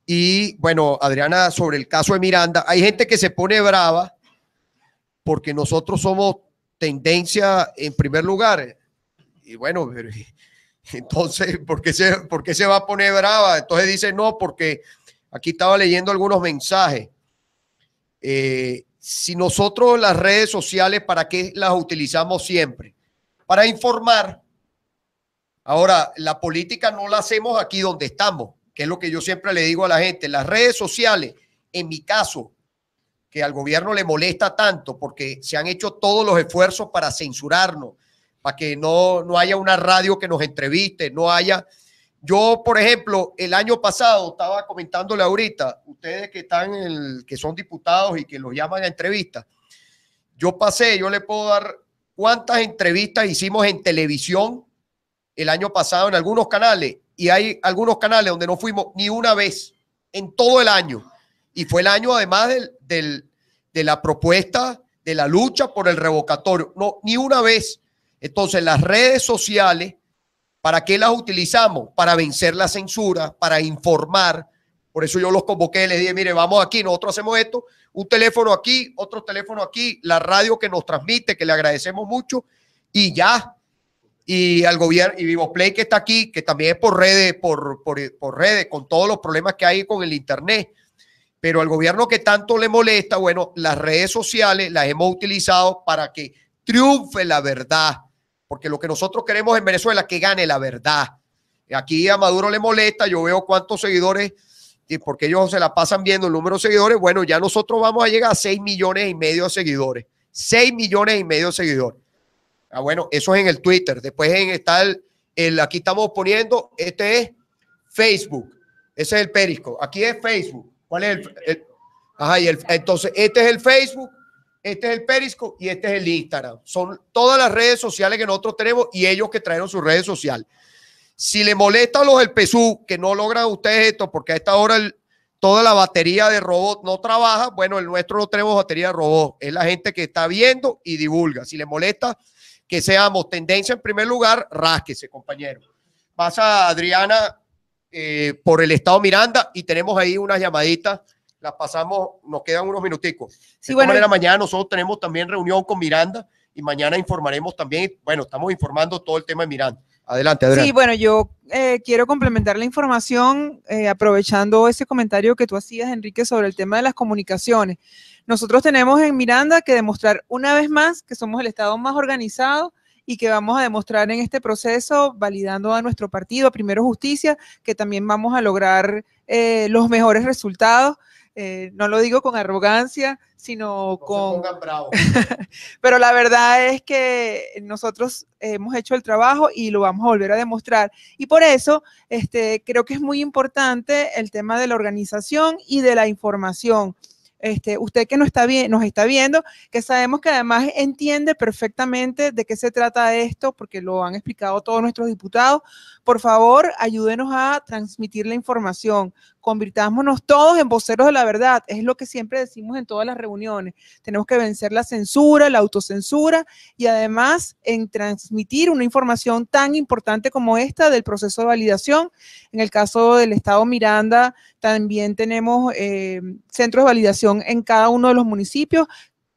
Y bueno, Adriana, sobre el caso de Miranda, hay gente que se pone brava porque nosotros somos tendencia en primer lugar. Y bueno, entonces, ¿por qué se va a poner brava? Entonces dice, no, porque aquí estaba leyendo algunos mensajes. Si nosotros las redes sociales, ¿para qué las utilizamos siempre? Para informar. Ahora, la política no la hacemos aquí donde estamos, que es lo que yo siempre le digo a la gente. Las redes sociales, en mi caso, que al gobierno le molesta tanto porque se han hecho todos los esfuerzos para censurarnos, para que no haya una radio que nos entreviste, no haya. Yo, por ejemplo, el año pasado estaba comentándole ahorita, ustedes que que son diputados y que los llaman a entrevistas, yo le puedo dar cuántas entrevistas hicimos en televisión el año pasado en algunos canales, y hay algunos canales donde no fuimos ni una vez en todo el año. Y fue el año además de la propuesta de la lucha por el revocatorio. No, ni una vez. Entonces, las redes sociales, ¿para qué las utilizamos? Para vencer la censura, para informar. Por eso yo los convoqué, les dije, mire, vamos aquí, nosotros hacemos esto, un teléfono aquí, otro teléfono aquí, la radio que nos transmite, que le agradecemos mucho, y ya. Y al gobierno, y Vivoplay que está aquí, que también es por redes, por redes, con todos los problemas que hay con el internet. Pero al gobierno que tanto le molesta, bueno, las redes sociales las hemos utilizado para que triunfe la verdad. Porque lo que nosotros queremos en Venezuela es que gane la verdad. Aquí a Maduro le molesta, yo veo cuántos seguidores, y porque ellos se la pasan viendo el número de seguidores, bueno, ya nosotros vamos a llegar a 6,5 millones de seguidores. 6,5 millones de seguidores. Ah, bueno, eso es en el Twitter. Después está aquí estamos poniendo, este es Facebook. Ese es el Periscope. Aquí es Facebook. ¿Cuál es ajá, entonces, este es el Facebook, este es el Periscope y este es el Instagram. Son todas las redes sociales que nosotros tenemos y ellos que trajeron sus redes sociales. Si le molesta a los del PSU que no logran ustedes esto, porque a esta hora toda la batería de robot no trabaja, bueno, el nuestro no tenemos batería de robot. Es la gente que está viendo y divulga. Si le molesta que seamos tendencia en primer lugar, rásquese, compañero. Pasa Adriana por el estado Miranda y tenemos ahí unas llamaditas, las pasamos, nos quedan unos minuticos. Sí, de manera, mañana nosotros tenemos también reunión con Miranda y mañana informaremos también, bueno, estamos informando todo el tema de Miranda. Adelante, Adriana. Sí, bueno, yo quiero complementar la información aprovechando ese comentario que tú hacías, Enrique, sobre el tema de las comunicaciones. Nosotros tenemos en Miranda que demostrar una vez más que somos el estado más organizado y que vamos a demostrar en este proceso, validando a nuestro partido, Primero Justicia, que también vamos a lograr los mejores resultados. No lo digo con arrogancia, sino con... Pero la verdad es que nosotros hemos hecho el trabajo y lo vamos a volver a demostrar. Y por eso creo que es muy importante el tema de la organización y de la información. Usted que nos está viendo, que sabemos que además entiende perfectamente de qué se trata esto, porque lo han explicado todos nuestros diputados, por favor, ayúdenos a transmitir la información, convirtámonos todos en voceros de la verdad, es lo que siempre decimos en todas las reuniones, tenemos que vencer la censura, la autocensura y además en transmitir una información tan importante como esta del proceso de validación. En el caso del estado Miranda, también tenemos centros de validación en cada uno de los municipios.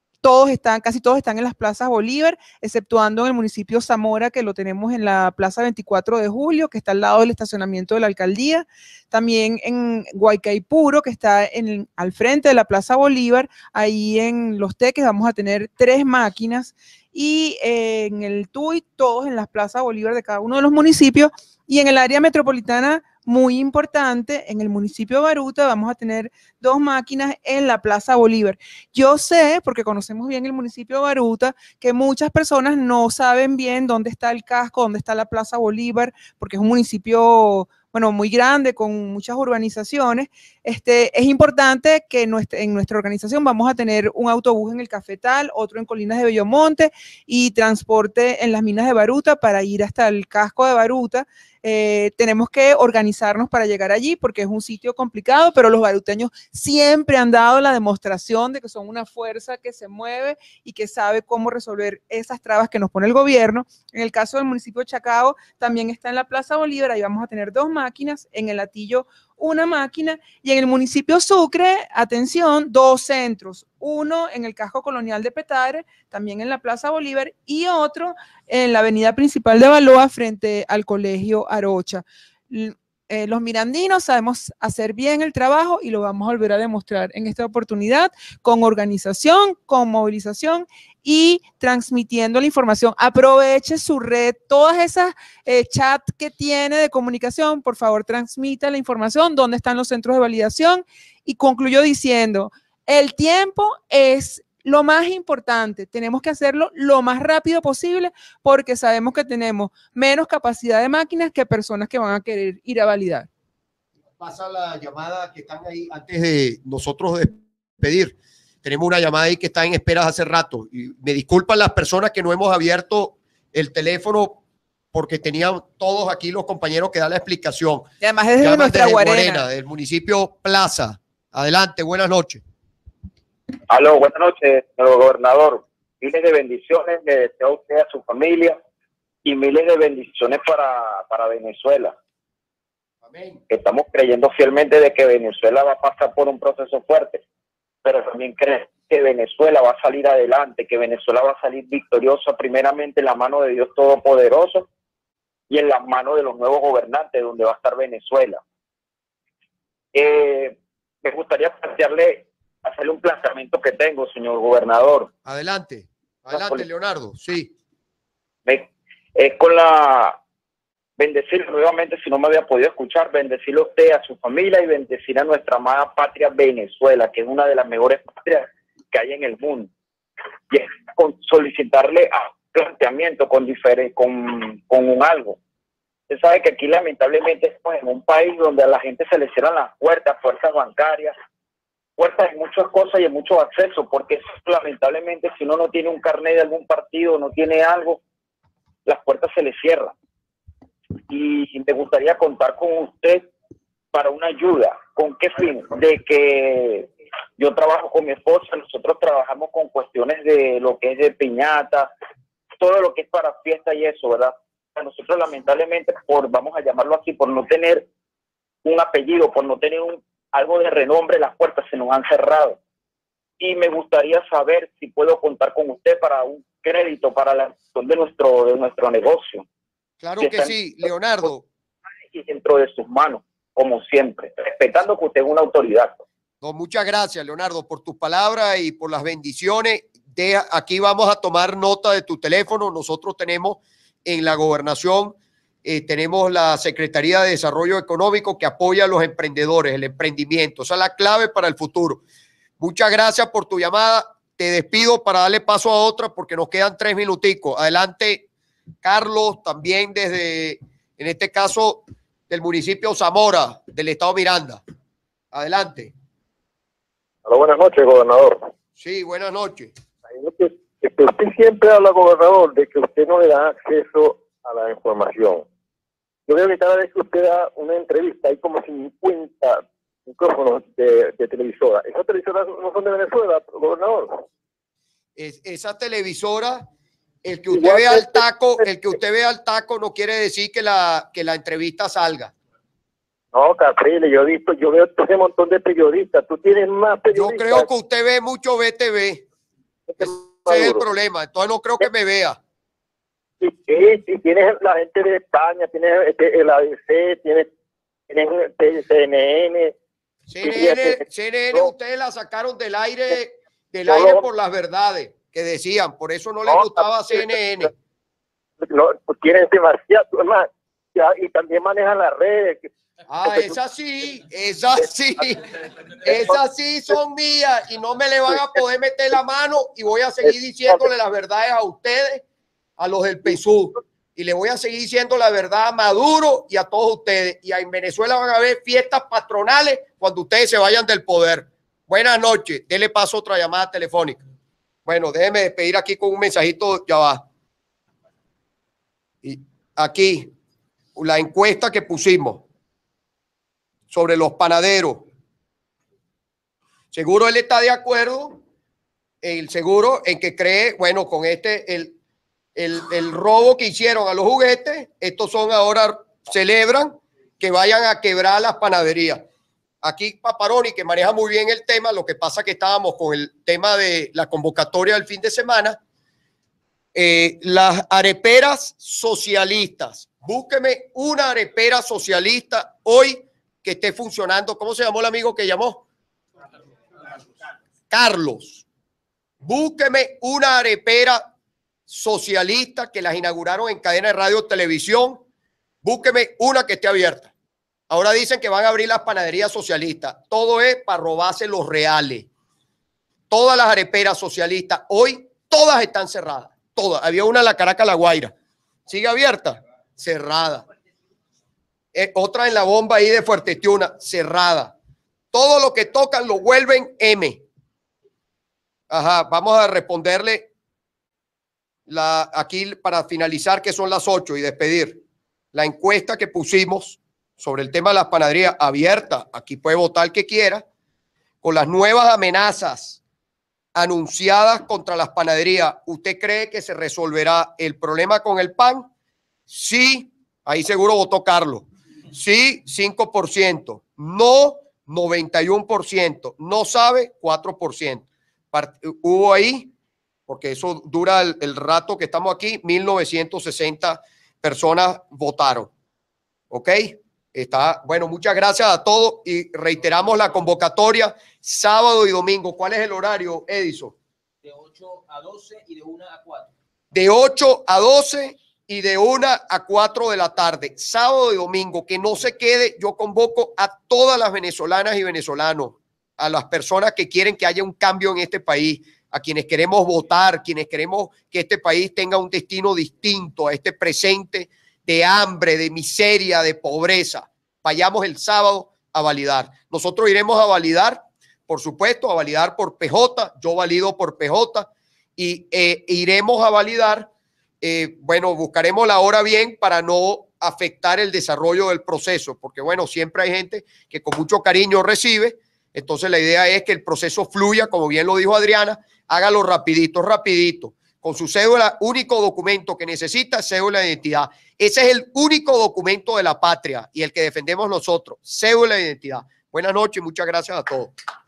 Casi todos están en las plazas Bolívar, exceptuando en el municipio Zamora, que lo tenemos en la plaza 24 de julio, que está al lado del estacionamiento de la alcaldía. También en Guaycaipuro, que está al frente de la plaza Bolívar, ahí en Los Teques vamos a tener 3 máquinas. Y en el Tuy, todos en las plazas Bolívar de cada uno de los municipios. Y en el área metropolitana, muy importante, en el municipio de Baruta vamos a tener 2 máquinas en la Plaza Bolívar. Yo sé, porque conocemos bien el municipio de Baruta, que muchas personas no saben bien dónde está el casco, dónde está la Plaza Bolívar, porque es un municipio, bueno, muy grande, con muchas urbanizaciones. Es importante que en nuestra organización vamos a tener un autobús en el Cafetal, otro en Colinas de Bellomonte y transporte en las minas de Baruta para ir hasta el casco de Baruta. Tenemos que organizarnos para llegar allí porque es un sitio complicado, pero los baruteños siempre han dado la demostración de que son una fuerza que se mueve y que sabe cómo resolver esas trabas que nos pone el gobierno. En el caso del municipio de Chacao, también está en la Plaza Bolívar, ahí vamos a tener 2 máquinas, en el Hatillo una máquina, y en el municipio Sucre, atención, 2 centros, uno en el casco colonial de Petare, también en la Plaza Bolívar, y otro en la avenida principal de Baloa, frente al Colegio Arocha. Los mirandinos sabemos hacer bien el trabajo y lo vamos a volver a demostrar en esta oportunidad con organización, con movilización y transmitiendo la información. Aproveche su red, todas esas chats que tiene de comunicación, por favor transmita la información, dónde están los centros de validación, y concluyo diciendo, el tiempo es lo más importante, tenemos que hacerlo lo más rápido posible porque sabemos que tenemos menos capacidad de máquinas que personas que van a querer ir a validar. Pasa la llamada que están ahí antes de nosotros despedir. Tenemos una llamada ahí que está en espera hace rato. Y me disculpan las personas que no hemos abierto el teléfono porque tenían todos aquí los compañeros que dan la explicación. Y además es de nuestra Guarena, del municipio Plaza. Adelante, buenas noches. Aló, buenas noches, señor gobernador. Miles de bendiciones le deseo a usted, a su familia, y miles de bendiciones para Venezuela. Amén. Estamos creyendo fielmente de que Venezuela va a pasar por un proceso fuerte, pero también creemos que Venezuela va a salir adelante, que Venezuela va a salir victoriosa primeramente en la mano de Dios Todopoderoso y en las manos de los nuevos gobernantes, donde va a estar Venezuela. Me gustaría hacerle un planteamiento que tengo, señor gobernador. Adelante, Leonardo, sí. Con bendecirle nuevamente, si no me había podido escuchar, bendecirle a usted, a su familia, y bendecir a nuestra amada patria Venezuela, que es una de las mejores patrias que hay en el mundo. Y es solicitarle a planteamiento con un algo. Usted sabe que aquí lamentablemente estamos en un país donde a la gente se le cierran las puertas bancarias, puertas en muchas cosas y en muchos accesos, porque lamentablemente si uno no tiene un carnet de algún partido, no tiene algo, las puertas se le cierran. Y me gustaría contar con usted para una ayuda. ¿Con qué fin? De que yo trabajo con mi esposa, nosotros trabajamos con cuestiones de lo que es de piñata, todo lo que es para fiesta y eso, ¿verdad? Nosotros lamentablemente, vamos a llamarlo así, por no tener un apellido, por no tener algo de renombre, las puertas se nos han cerrado. Y me gustaría saber si puedo contar con usted para un crédito para la gestión de nuestro negocio. Claro que sí, Leonardo. Y dentro de sus manos, como siempre, respetando que usted es una autoridad. No, muchas gracias, Leonardo, por tus palabras y por las bendiciones. Aquí vamos a tomar nota de tu teléfono. Nosotros tenemos en la gobernación, tenemos la Secretaría de Desarrollo Económico que apoya a los emprendedores, el emprendimiento. Esa es la clave para el futuro. Muchas gracias por tu llamada. Te despido para darle paso a otra porque nos quedan 3 minuticos. Adelante, Carlos, también desde, en este caso, del municipio Zamora, del estado Miranda. Adelante. Hola, buenas noches, gobernador. Sí, buenas noches. Usted siempre habla, gobernador, de que usted no le da acceso a la información. Yo veo que cada vez que usted da una entrevista hay como 50 micrófonos de televisora. ¿Esas televisoras no son de Venezuela, gobernador? Esa televisora, el que usted vea al taco no quiere decir que la entrevista salga. No, Capriles, yo veo ese montón de periodistas. Tú tienes más periodistas. Yo creo que usted ve mucho BTV. Ese es el problema. Entonces no creo que me vea. Sí, tienes la gente de España, tienes el ABC, tienes CNN. CNN, ustedes la sacaron del aire por las verdades que decían. Por eso no les gustaba CNN. No, pues quieren demasiado, más. Y también manejan las redes. Esas sí son mías y no me le van a poder meter la mano y voy a seguir diciéndole las verdades a ustedes, a los del PSUV, y le voy a seguir diciendo la verdad a Maduro y a todos ustedes. Y en Venezuela van a haber fiestas patronales cuando ustedes se vayan del poder. Buenas noches, dele paso a otra llamada telefónica. Bueno, déjeme despedir aquí con un mensajito, ya va. Y aquí, la encuesta que pusimos sobre los panaderos. Seguro él está de acuerdo, seguro en que cree, bueno, con el robo que hicieron a los juguetes, estos son ahora, celebran que vayan a quebrar las panaderías. aquí Paparoni, que maneja muy bien el tema, lo que pasa que estábamos con el tema de la convocatoria del fin de semana. Las areperas socialistas, búsqueme una arepera socialista hoy que esté funcionando. ¿Cómo se llamó el amigo que llamó? Carlos. Búsqueme una arepera socialista que las inauguraron en cadena de radio o televisión. Búsqueme una que esté abierta. Ahora dicen que van a abrir las panaderías socialistas. Todo es para robarse los reales. Todas las areperas socialistas hoy, todas están cerradas. Todas. Había una en la Caracas, La Guaira. ¿Sigue abierta? Cerrada. Otra en la bomba ahí de Fuerteventura, cerrada. Todo lo que tocan lo vuelven M. Ajá, vamos a responderle aquí para finalizar, que son las 8 y despedir. La encuesta que pusimos sobre el tema de las panaderías abierta, aquí puede votar el que quiera, con las nuevas amenazas anunciadas contra las panaderías. ¿Usted cree que se resolverá el problema con el pan? Sí, ahí seguro votó Carlos. Sí, 5%. No, 91%. No sabe, 4%. Hubo ahí, porque eso dura el rato que estamos aquí, 1960 personas votaron. ¿Ok? Está, bueno, muchas gracias a todos y reiteramos la convocatoria sábado y domingo. ¿Cuál es el horario, Edison? De 8 a 12 y de 1 a 4. De 8 a 12 y de 1 a 4 de la tarde, sábado y domingo. Que no se quede. Yo convoco a todas las venezolanas y venezolanos, a las personas que quieren que haya un cambio en este país, a quienes queremos votar, quienes queremos que este país tenga un destino distinto a este presente de hambre, de miseria, de pobreza. Vayamos el sábado a validar. Nosotros iremos a validar, por supuesto, a validar por PJ. Yo valido por PJ y iremos a validar. Bueno, buscaremos la hora bien para no afectar el desarrollo del proceso, porque bueno, siempre hay gente que con mucho cariño recibe. Entonces la idea es que el proceso fluya, como bien lo dijo Adriana, hágalo rapidito, rapidito. Con su cédula, único documento que necesita, cédula de identidad. Ese es el único documento de la patria y el que defendemos nosotros, cédula de identidad. Buenas noches y muchas gracias a todos.